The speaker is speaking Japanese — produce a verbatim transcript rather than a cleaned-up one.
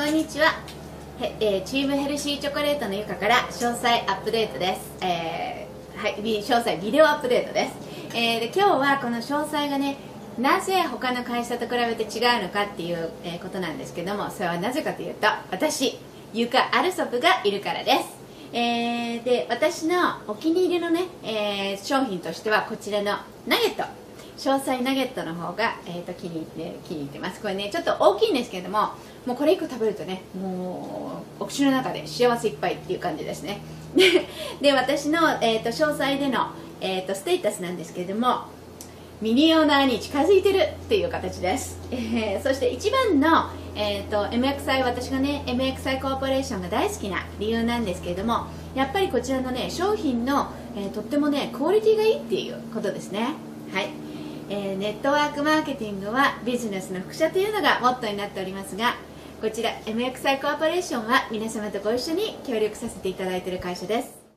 こんにちは。へえーチームヘルシーチョコレートのゆかから詳細アップデートです。えーはい、ビ詳細ビデオアップデートです。えーで今日はこの詳細がね、なぜ他の会社と比べて違うのかっていう、えーことなんですけども、それはなぜかというと、私ゆかアルソプがいるからです。えーで私のお気に入りのね、えー商品としてはこちらのナゲット、詳細ナゲットの方が、えー、と気に入って気に入ってます。これねちょっと大きいんですけれども、もうこれいっこ食べるとね、もうお口の中で幸せいっぱいっていう感じですね。で私の、えー、と詳細での、えー、とステータスなんですけれども、ミリオナーに近づいてるっていう形です。えー、そして一番の、えー、と エムエックスアイ、 私がね エムエックスアイ コーポレーションが大好きな理由なんですけれども、やっぱりこちらのね商品の、えー、とってもねクオリティがいいっていうことですね。はい、えー、ネットワークマーケティングはビジネスの複写というのがモットーになっておりますが、こちら エムエックスアイ コーポレーションは皆様とご一緒に協力させていただいている会社です。